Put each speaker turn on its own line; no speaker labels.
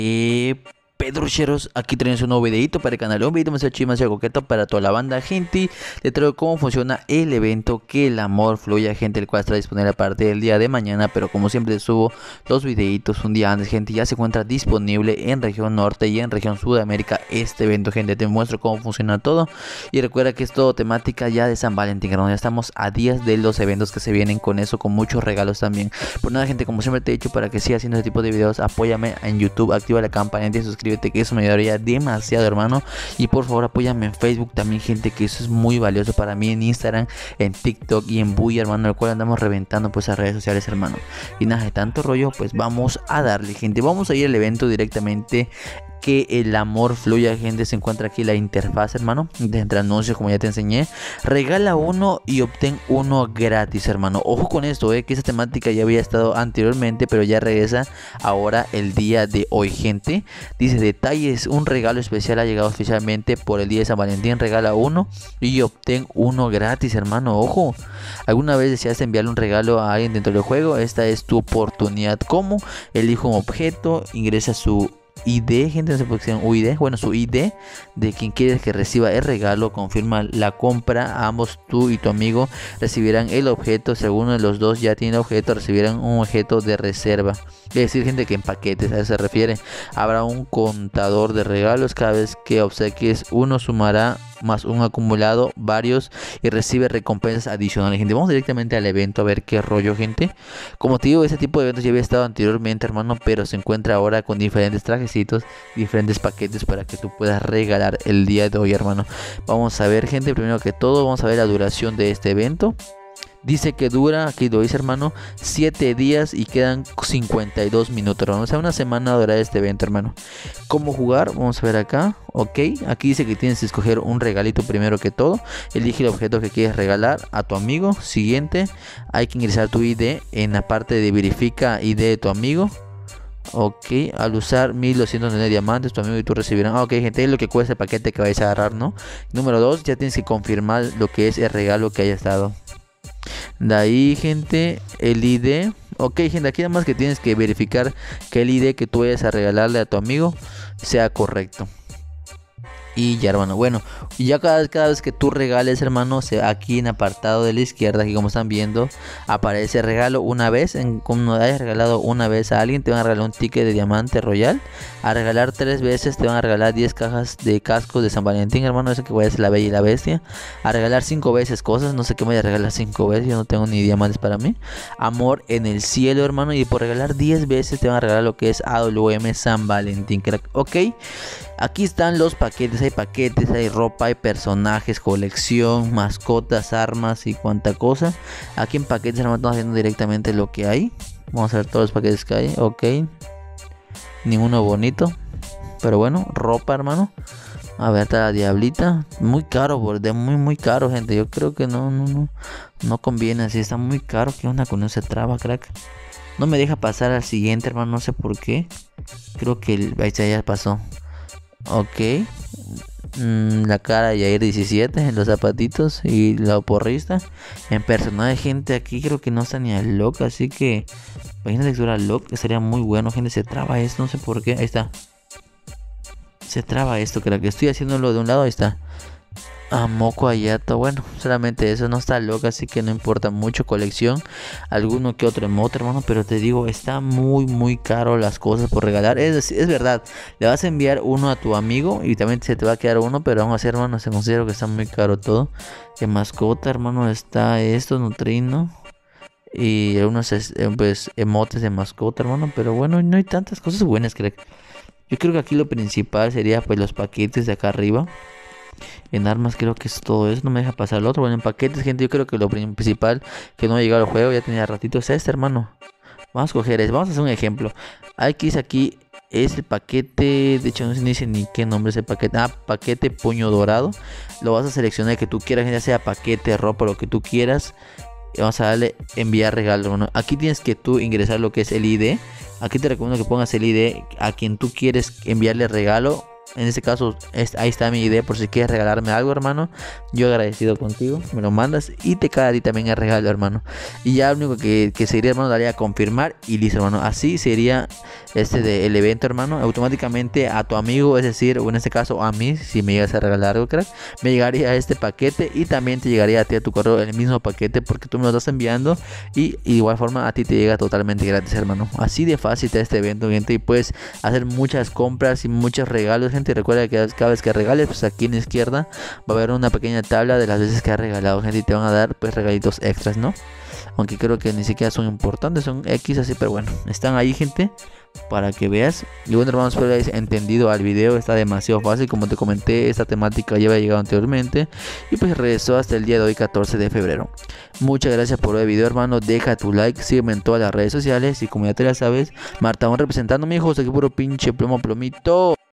Pedrucheros, aquí tenemos un nuevo videito para el canal, un video más coqueto para toda la banda, gente. Le traigo cómo funciona el evento Que el Amor Fluya, gente, el cual estará disponible a partir del día de mañana, pero como siempre subo los videitos un día antes, gente. Ya se encuentra disponible en región norte y en región Sudamérica este evento, gente. Te muestro cómo funciona todo y recuerda que es todo temática ya de San Valentín, ya estamos a días de los eventos que se vienen con eso, con muchos regalos también. Pues nada, gente, como siempre te he dicho, para que siga haciendo este tipo de videos, apóyame en YouTube, activa la campanita y suscríbete, que eso me ayudaría demasiado, hermano. Y por favor apóyame en Facebook también, gente, que eso es muy valioso para mí, en Instagram, en TikTok y en Buy, hermano, el cual andamos reventando pues a redes sociales, hermano. Y nada de tanto rollo, pues vamos a darle, gente. Vamos a ir al evento directamente. Que el amor fluya, gente. Se encuentra aquí la interfaz, hermano, de entre anuncios, como ya te enseñé. Regala uno y obtén uno gratis, hermano. Ojo con esto, que esa temática ya había estado anteriormente, pero ya regresa ahora el día de hoy, gente. Dice detalles: un regalo especial ha llegado oficialmente por el día de San Valentín. Regala uno y obtén uno gratis, hermano. Ojo, ¿alguna vez deseaste enviarle un regalo a alguien dentro del juego? Esta es tu oportunidad. ¿Cómo? Elige un objeto, ingresa su ID, gente, no sé por qué se llama UID, bueno, su ID de quien quieres que reciba el regalo, confirma la compra. Ambos, tú y tu amigo, recibirán el objeto. Si alguno de los dos ya tiene el objeto, recibirán un objeto de reserva. Es decir, gente, que en paquetes, a eso se refiere. Habrá un contador de regalos. Cada vez que obsequies uno, sumará más un acumulado, varios, y recibe recompensas adicionales, gente. Vamos directamente al evento a ver qué rollo, gente. Como te digo, este tipo de eventos ya había estado anteriormente, hermano, pero se encuentra ahora con diferentes trajecitos, diferentes paquetes para que tú puedas regalar el día de hoy, hermano. Vamos a ver, gente, primero que todo vamos a ver la duración de este evento. Dice que dura, aquí lo dice, hermano, 7 días y quedan 52 minutos, hermano. O sea, una semana durará este evento, hermano. ¿Cómo jugar? Vamos a ver acá. Ok, aquí dice que tienes que escoger un regalito primero que todo. Elige el objeto que quieres regalar a tu amigo. Siguiente, hay que ingresar tu ID en la parte de verifica ID de tu amigo. Ok, al usar 1209 diamantes, tu amigo y tú recibirán. Ok, gente, es lo que cuesta el paquete que vais a agarrar, ¿no? Número 2, ya tienes que confirmar lo que es el regalo que hayas dado. De ahí, gente, el ID. Ok, gente, aquí nada más que tienes que verificar que el ID que tú vayas a regalarle a tu amigo sea correcto. Y ya, hermano, bueno, y ya cada vez que tú regales, hermano, aquí en apartado de la izquierda, aquí como están viendo, aparece regalo una vez. Como hayas regalado una vez a alguien, te van a regalar un ticket de diamante royal. A regalar 3 veces te van a regalar 10 cajas de cascos de San Valentín, hermano. Eso que voy a hacer la bella y la bestia. A regalar 5 veces cosas, no sé qué me voy a regalar 5 veces, yo no tengo ni diamantes para mí. Amor en el cielo, hermano. Y por regalar 10 veces te van a regalar lo que es AWM San Valentín, crack. Ok, aquí están los paquetes. Hay paquetes, hay ropa, hay personajes, colección, mascotas, armas y cuanta cosa. Aquí en paquetes, hermano, estamos viendo directamente lo que hay. Vamos a ver todos los paquetes que hay. Ok, ninguno bonito, pero bueno, ropa, hermano. A ver, está la diablita. Muy caro, borde, muy caro, gente. Yo creo que no conviene así. Está muy caro. ¿Qué onda con ese traba, crack? No me deja pasar al siguiente, hermano. No sé por qué. Creo que ahí ya pasó. Ok. La cara de Yair 17, los zapatitos y la porrista. En personaje, gente, aquí creo que no está ni a Lock, así que imagínate que fuera Lock, que sería muy bueno, gente. Se traba esto, no sé por qué. Ahí está. Se traba esto, creo que estoy haciéndolo de un lado. Ahí está. A Moco Ayato, bueno, solamente eso, no está loca, así que no importa mucho. Colección, alguno que otro emote, hermano, pero te digo, está muy caro las cosas por regalar. Es verdad, le vas a enviar uno a tu amigo y también se te va a quedar uno, pero aún así, hermano, se considera que está muy caro todo. De mascota, hermano, está esto, Nutrino y algunos pues, emotes de mascota, hermano, pero bueno, no hay tantas cosas buenas, creo. Yo creo que aquí lo principal sería pues los paquetes de acá arriba. En armas creo que es todo eso, no me deja pasar el otro. Bueno, en paquetes, gente, yo creo que lo principal que no ha llegado al juego, ya tenía ratito, es este, hermano. Vamos a coger este, vamos a hacer un ejemplo. Aquí es el paquete, de hecho no se dice ni qué nombre es el paquete. Paquete puño dorado. Lo vas a seleccionar que tú quieras, ya sea paquete, ropa, lo que tú quieras. Y vamos a darle enviar regalo, hermano. Aquí tienes que tú ingresar lo que es el ID. Aquí te recomiendo que pongas el ID a quien tú quieres enviarle regalo. En este caso, ahí está mi idea por si quieres regalarme algo, hermano. Yo agradecido contigo, me lo mandas y te cae a ti también el regalo, hermano. Y ya lo único que sería, hermano, daría a confirmar y listo, hermano. Así sería el evento, hermano. Automáticamente a tu amigo, es decir, o en este caso a mí, si me llegas a regalar algo, crack, me llegaría este paquete y también te llegaría a ti a tu correo el mismo paquete porque tú me lo estás enviando y igual forma a ti te llega totalmente gratis, hermano. Así de fácil está este evento, gente, y puedes hacer muchas compras y muchos regalos, gente. Recuerda que cada vez que regales, pues aquí en la izquierda va a haber una pequeña tabla de las veces que has regalado, gente, y te van a dar pues regalitos extras, ¿no? Aunque creo que ni siquiera son importantes, son X así, pero bueno, están ahí, gente, para que veas. Y bueno, hermanos, espero que hayáis entendido al video. Está demasiado fácil, como te comenté, esta temática ya había llegado anteriormente y pues regresó hasta el día de hoy, 14 de febrero. Muchas gracias por ver el video, hermano. Deja tu like, sígueme en todas las redes sociales y como ya te la sabes, Marta, representando, mi hijo, aquí puro pinche plomito.